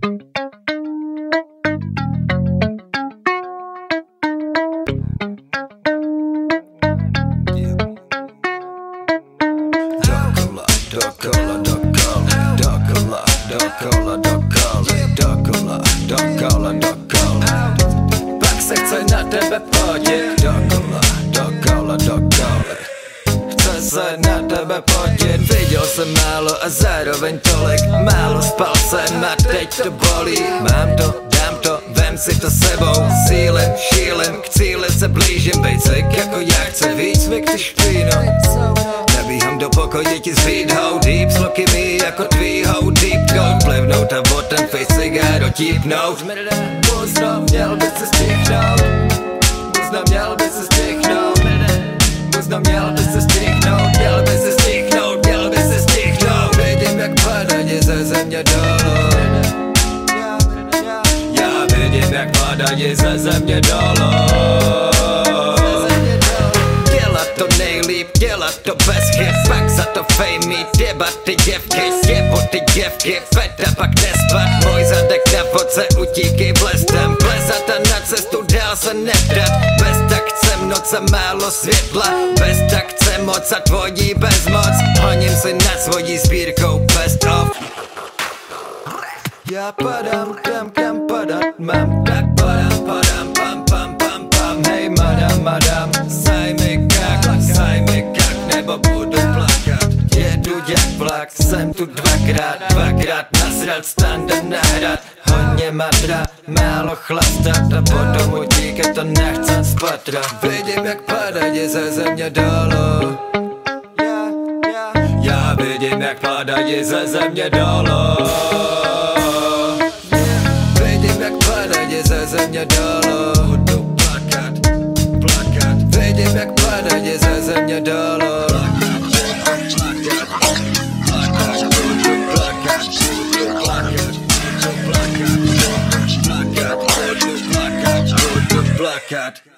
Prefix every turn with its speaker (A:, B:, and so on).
A: Pak se chce na tebe podít dokola. Chce se na tebe podít. Viděl jsem málo a zároveň tolik. Málo spal jsem a teď to bolí. Mám to, dám to, vem si to sebou. Sílem, šílem, k cíli se blížím. Bejt cvik jako já, chce víc cvik ty špíno. Nabíhám do pokoje ti s výdhou. Deep sloky mý jako tvýhou. Deep gold, plivnout a o ten face cigáro típnout. Buzno, měl by se stichnout. Buzno, měl by se stichnout. Buzno, měl by se stichnout. Měl by se stichnout, měl by se stichnout. Vidím jak padají ze země dolů. Já vidím jak padají ze země dolů. Dělat to nejlíp, dělat to bez chyb. Pak za to fame mít debaty děvky. Stěpoty děvky, feta pak nespat. Můj zadek na fotce utíky blestem. Plesat a na cestu dál se nedat. Bez tak chcem noc a málo světla. Bez tak chcem moc a tvojí bezmoc. Honím si nad svojí sbírkou best of. Já padám tam kam padat mám. Tak padám pam. Hej madam, saj mi kak, nebo budu plakat. Jedu jak vlak, jsem tu dvakrát nasrat, standa nahrad. Hodně madra, málo chlastat a potom utíkat to nechcem z patra. Vidím jak padají ze země dolů. Já vidím jak padají ze země dolů. Vidím jak padají ze země dolů. Budu plakat. Vidím jak padají ze země dolů. Budu plakat.